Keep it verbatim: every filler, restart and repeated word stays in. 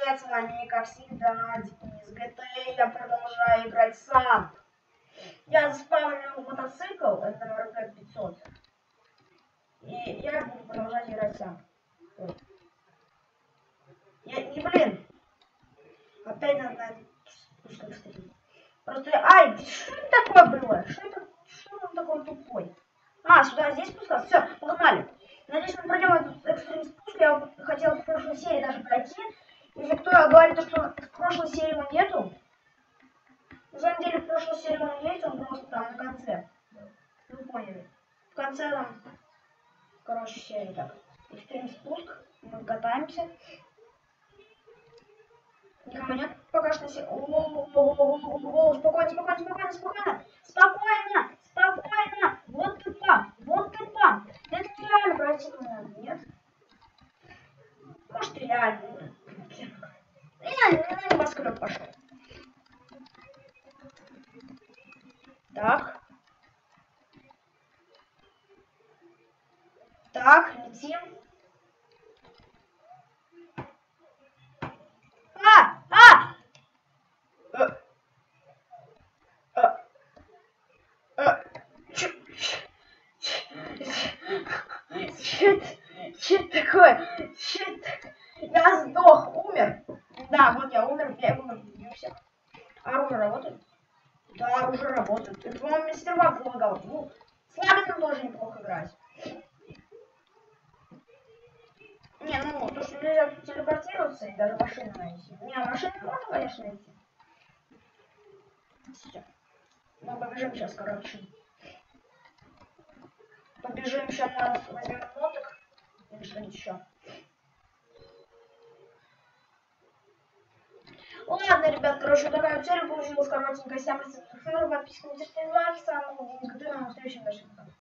привет, с вами, как всегда, Денис джи ти эй, я продолжаю играть сам. Я заспавнил мотоцикл, это эр пэ пятьсот, и я буду продолжать играть сам. Ой. Я, не, блин, опять надо на спускать стрим. Просто, ай, что это такое было? Что это, что он такой тупой? А, сюда, здесь спускаться? Все, погнали. Надеюсь, мы пройдем этот экстрим спуск. Я хотел в прошлой серии даже пройти. Если кто говорит, что в прошлой серии его нету, на самом деле в прошлой серии он есть, он просто там на конце. Вы поняли. В конце там, короче, серии так. Экстрим спуск, мы катаемся. Никому нет пока что все. Спокойно, спокойно, спокойно, спокойно. Спокойно, спокойно. Вот тупо, вот тупо. Это реально пройти надо, нет? Может, реально. Я на небоскреб пошел. Так. Так, летим. А! А! Э, э, э, чё, чё, чё такое? Чё это? Я сдох, умер. Да, вот я умер, я умер, не всех. Оружие работает? Да, оружие работает. Это, по-моему, мистер Баг помогал. Ну, с Лаганом тоже неплохо играть. Не, ну, то, что нельзя телепортироваться и даже машину найти. Не, машину можно, конечно, найти. Все. Мы побежим сейчас, короче. Побежим сейчас, нас возьмем моток или что-нибудь еще. Ладно, ребят, короче, вот такая цель получилась коротенькая. Всем подписывайтесь, подписывайтесь, лайки, самого Денис джи ти эй, на следующем дальше.